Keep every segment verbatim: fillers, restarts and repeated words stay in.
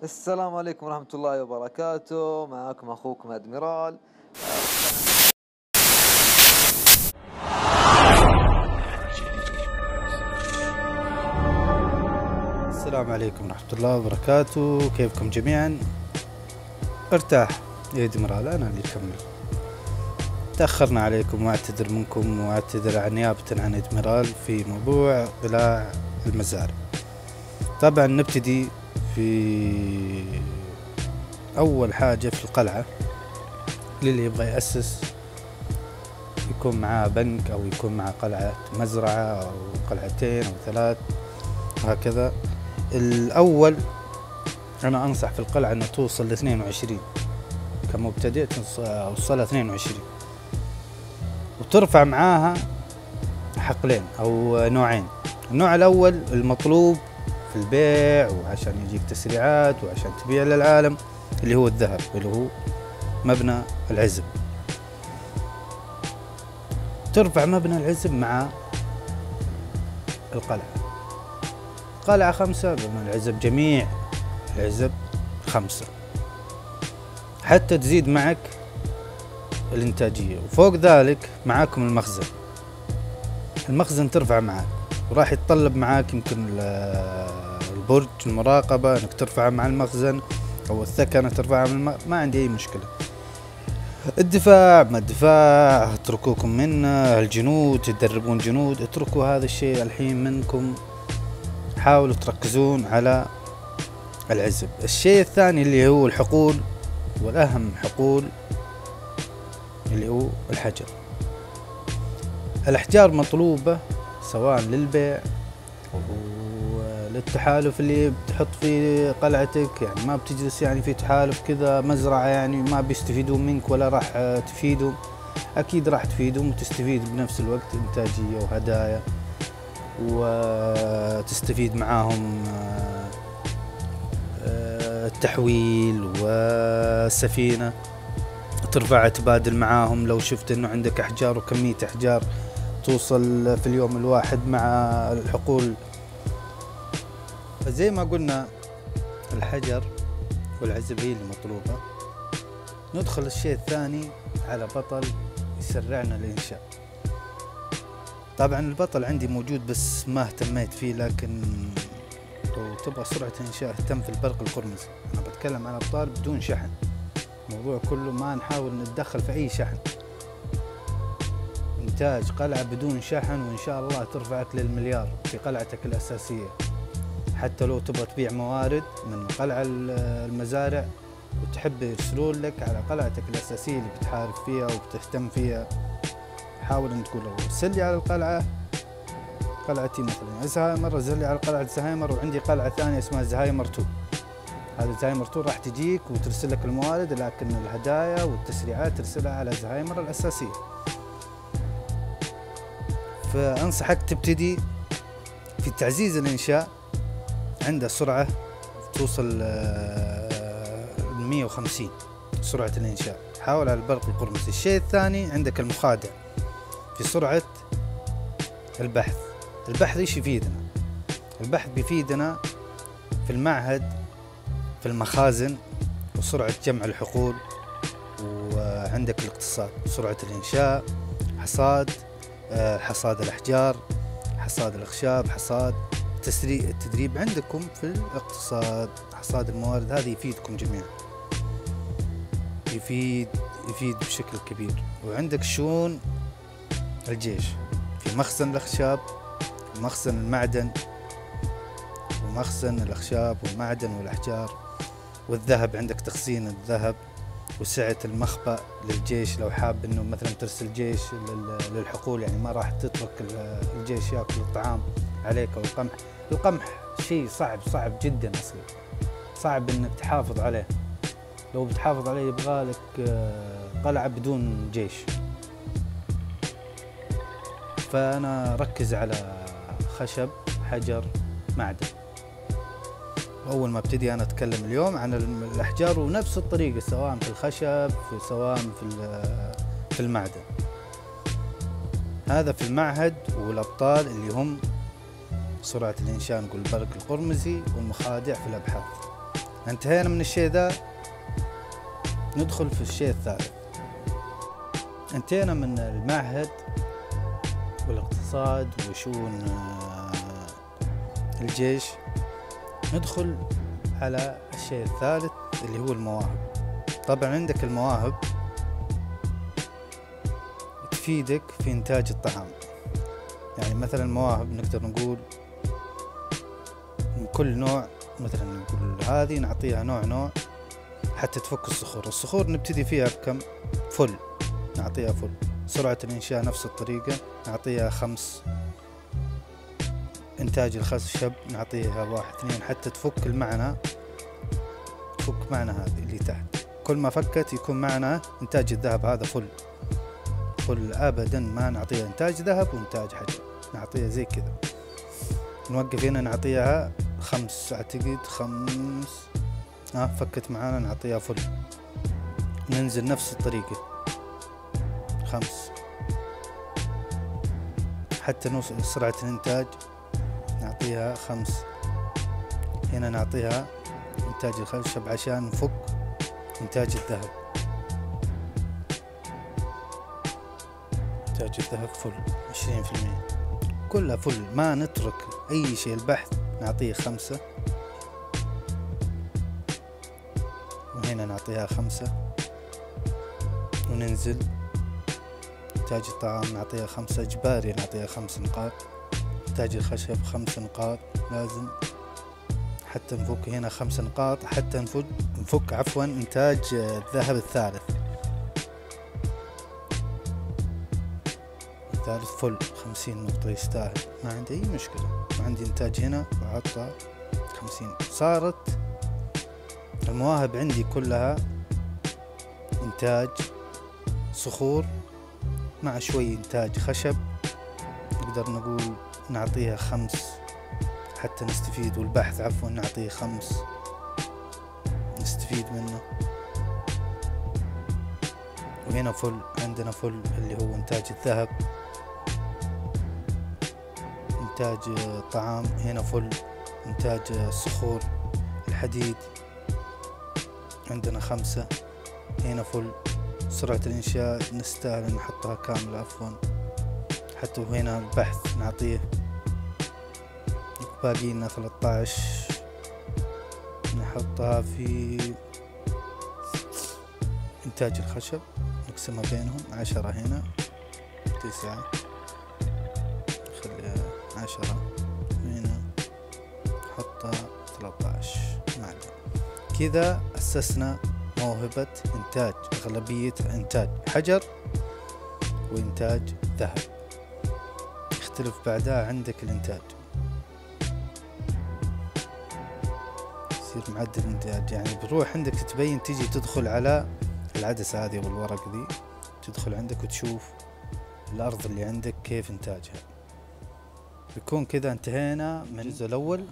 السلام عليكم ورحمة الله وبركاته. معكم أخوكم أدميرال. السلام عليكم ورحمة الله وبركاته. كيفكم جميعا؟ ارتاح يا أدميرال، أنا اللي أكمل. تأخرنا عليكم واعتذر منكم واعتذر عن نيابة عن أدميرال في موضوع قلاع المزارع. طبعا نبتدي في أول حاجة في القلعة. للي يبغى يأسس يكون معاه بنك أو يكون معاه قلعة مزرعة أو قلعتين أو ثلاث هكذا. الأول أنا أنصح في القلعة أن توصل لاثنين وعشرين كمبتدئ، توصلها اثنين وعشرين وترفع معاها حقلين أو نوعين. النوع الأول المطلوب في البيع وعشان يجيك تسريعات وعشان تبيع للعالم، اللي هو الذهب، اللي هو مبنى العزب. ترفع مبنى العزب مع القلعة. قلعة خمسة، مبنى العزب جميع العزب خمسة، حتى تزيد معك الانتاجية. وفوق ذلك معاكم المخزن. المخزن ترفع معاك وراح يتطلب معاك يمكن البرج المراقبة انك ترفعها مع المخزن، او الثكنة ترفعها من الم... ما عندي اي مشكلة. الدفاع ما الدفاع اتركوكم منه. الجنود تدربون جنود، اتركوا هذا الشيء الحين منكم. حاولوا تركزون على العزب. الشيء الثاني اللي هو الحقول، والأهم حقول اللي هو الحجر. الأحجار مطلوبة سواء للبيع وللتحالف اللي بتحط في قلعتك، يعني ما بتجلس يعني في تحالف كذا مزرعة يعني ما بيستفيدون منك ولا راح تفيدهم. أكيد راح تفيدهم وتستفيد بنفس الوقت إنتاجية وهدايا، وتستفيد معاهم التحويل والسفينة، ترفع تبادل معاهم. لو شفت انه عندك احجار وكمية احجار توصل في اليوم الواحد مع الحقول. فزي ما قلنا الحجر والعزب هي اللي مطلوبة. ندخل الشيء الثاني على بطل يسرعنا الانشاء. طبعا البطل عندي موجود بس ما اهتميت فيه، لكن لو تبغى سرعة انشاء اهتم في البرق القرمزي. انا بتكلم عن ابطال بدون شحن، الموضوع كله ما نحاول نتدخل في اي شحن. انتاج قلعة بدون شحن وان شاء الله ترفعك للمليار في قلعتك الاساسية. حتى لو تبغى تبيع موارد من قلعة المزارع وتحب يرسلون لك على قلعتك الاساسية اللي بتحارب فيها وبتهتم فيها، حاول ان تقول له ارسل لي على القلعة قلعتي مثلا زهايمر، ارسل لي على قلعة زهايمر، وعندي قلعة ثانية اسمها زهايمر تو. هذا زهايمر تو راح تجيك وترسل لك الموارد، لكن الهدايا والتسريعات ترسلها على زهايمر الأساسية. فأنصحك تبتدي في تعزيز الإنشاء. عنده سرعة توصل مية وخمسين سرعة الإنشاء. حاول على البرق القرمزي. الشيء الثاني عندك المخادع في سرعة البحث. البحث ايش يفيدنا؟ البحث بيفيدنا في المعهد، في المخازن، وسرعة جمع الحقول. وعندك الاقتصاد، سرعة الإنشاء، حصاد حصاد الأحجار، حصاد الأخشاب، حصاد التدريب عندكم في الاقتصاد، حصاد الموارد. هذه يفيدكم جميعا، يفيد يفيد بشكل كبير. وعندك شؤون الجيش في مخزن الأخشاب ومخزن المعدن ومخزن الأخشاب والمعدن والأحجار والذهب. عندك تخزين الذهب وسعة المخبأ للجيش. لو حاب انه مثلا ترسل جيش للحقول، يعني ما راح تترك الجيش ياكل الطعام عليك او القمح. القمح شيء صعب صعب جدا اصلا، صعب انك تحافظ عليه. لو بتحافظ عليه يبغالك قلعة بدون جيش. فانا ركز على خشب، حجر، معدن. أول ما ابتدي أنا أتكلم اليوم عن الأحجار، ونفس الطريقة سواء في الخشب في سواء في في المعدن. هذا في المعهد. والأبطال اللي هم سرعة الإنشاء نقول البرق القرمزي، والمخادع في الأبحاث. انتهينا من الشيء ذا، ندخل في الشيء الثالث. انتهينا من المعهد والاقتصاد وشؤون الجيش، ندخل على الشيء الثالث اللي هو المواهب. طبعا عندك المواهب تفيدك في إنتاج الطعام. يعني مثلا المواهب نقدر نقول من كل نوع، مثلا نقول هذه نعطيها نوع نوع حتى تفك الصخور. الصخور نبتدي فيها بكم؟ فل، نعطيها فل. سرعة الإنشاء نفس الطريقة، نعطيها خمس. إنتاج الخشب نعطيها واحد اثنين حتى تفك المعنى، تفك معنى هذه اللي تحت. كل ما فكت يكون معنا إنتاج الذهب هذا فل فل. أبدا ما نعطيها إنتاج ذهب وإنتاج حجر، نعطيها زي كذا. نوقف هنا نعطيها خمس، أعتقد خمس. ها آه فكت معانا نعطيها فل. ننزل نفس الطريقة خمس حتى نوصل سرعة الإنتاج، نعطيها خمس. هنا نعطيها إنتاج الخشب عشان نفك إنتاج الذهب. إنتاج الذهب فل عشرين في المية، كلها فل، ما نترك أي شيء. البحث نعطيه خمسة، وهنا نعطيها خمسة، وننزل إنتاج الطعام نعطيها خمسة، إجباري نعطيها خمس نقاط. إنتاج الخشب خمس نقاط لازم حتى نفك. هنا خمس نقاط حتى نفك نفك عفوا إنتاج الذهب الثالث. الثالث فل خمسين نقطة، يستاهل، ما عندي أي مشكلة. ما عندي إنتاج هنا وأحطها خمسين. صارت المواهب عندي كلها إنتاج صخور مع شوي إنتاج خشب. نقدر نقول نعطيها خمس حتى نستفيد، والبحث عفوا نعطيه خمس نستفيد منه. وهنا فل، عندنا فل اللي هو إنتاج الذهب، إنتاج طعام. هنا فل إنتاج الصخور، الحديد عندنا خمسة. هنا فل سرعة الإنشاء نستاهل نحطها كاملة عفوا. حتى وهنا البحث نعطيه، باقي لنا ثلاثة عشر نحطها في إنتاج الخشب، نقسمها بينهم. عشرة هنا، تسعة، خليها عشرة هنا، نحطها ثلاثة عشر معنا. كذا أسسنا موهبة إنتاج، أغلبية إنتاج حجر وإنتاج ذهب. يختلف بعدها عندك الإنتاج، يصير معدل إنتاج. يعني بروح عندك تبين، تيجي تدخل على العدسة هذه والورق ذي، تدخل عندك وتشوف الأرض اللي عندك كيف إنتاجها. بيكون كذا انتهينا من الجزء الأول،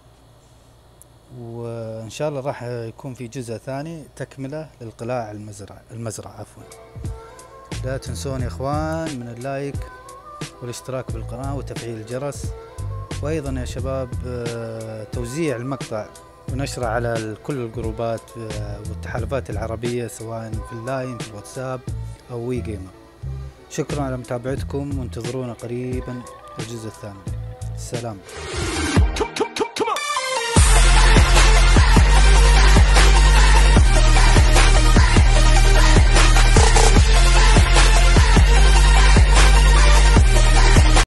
وإن شاء الله راح يكون في جزء ثاني تكملة للقلاع المزرعة المزرعة عفوا. لا تنسون يا إخوان من اللايك والاشتراك بالقناة وتفعيل الجرس، وأيضا يا شباب توزيع المقطع ونشره على كل الجروبات والتحالفات العربية، سواء في اللاين في الواتساب أو وي جيمر. شكرا على متابعتكم، وانتظرونا قريبا الجزء الثاني. السلام.